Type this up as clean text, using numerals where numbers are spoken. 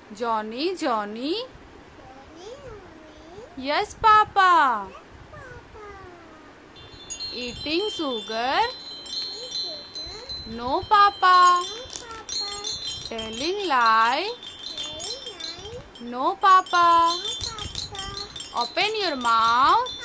Johnny, Johnny. Yes, Papa. Eating sugar. No, Papa. Telling lie. No, Papa. Open your mouth.